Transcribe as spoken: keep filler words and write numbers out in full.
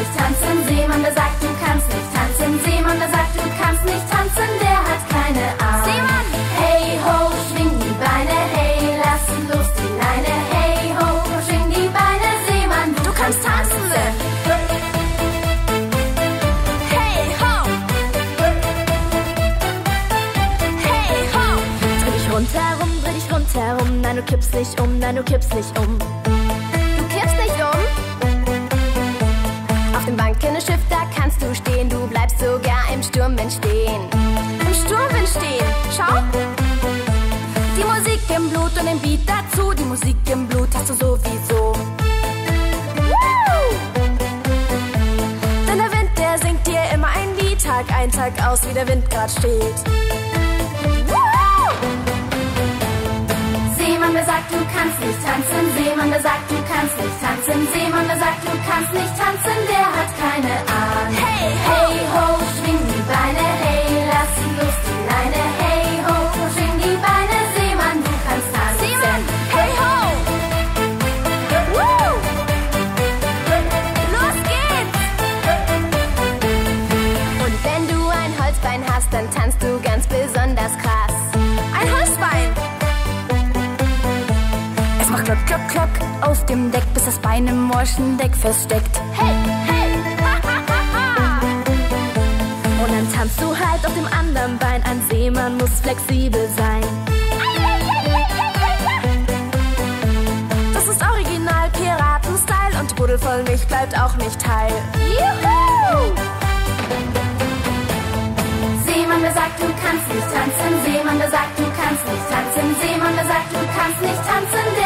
nicht tanzen. Seemann, der sagt, du kannst nicht tanzen. Seemann, der sagt, du kannst nicht tanzen, der hat keine Ahnung. Seemann! Hey ho, schwing die Beine, hey, lass los die Leine. Hey ho, schwing die Beine, Seemann, du, du kannst tanzen. Hey ho! Hey ho! Dreh dich rundherum, dreh dich rundherum. Nein, du kippst nicht um, nein, du kippst nicht um. Du kippst nicht um? Auf dem Wankeneschiff, da kannst du stehen. Du bleibst sogar im Sturmwind stehen. Im Sturmwind stehen, schau. Die Musik im Blut und den Beat dazu. Die Musik im Blut hast du sowieso. Woo! Denn der Wind, der singt dir immer ein Lied. Tag ein, Tag aus, wie der Wind grad steht. Woo! Seemann, der sagt, du kannst nicht tanzen. Seemann, der sagt, du kannst nicht tanzen. Seemann, der sagt, du kannst nicht tanzen, der hat keine Ahnung. Hey, hey ho, schwing die Beine, hey, lass los die Leine. Hey ho, schwing die Beine, Seemann, du kannst tanzen. Seemann, hey ho! Woo! Los geht's! Und wenn du ein Holzbein hast, dann tanzt du ganz besonders krass. Ein Holzbein! Es macht klock, klock, klock auf dem Deck, bis das Bein im morschen Deck feststeckt. Hey, hey, ha, ha, ha, ha. Und dann tanzt du halt auf dem anderen Bein. Ein Seemann muss flexibel sein. Das ist original Piraten-Style und die Buddel voll Milch bleibt auch nicht heil. Juhu! Seemann, der sagt, du kannst nicht tanzen. Seemann, der sagt, du kannst nicht tanzen. Seemann, der sagt, du kannst nicht tanzen.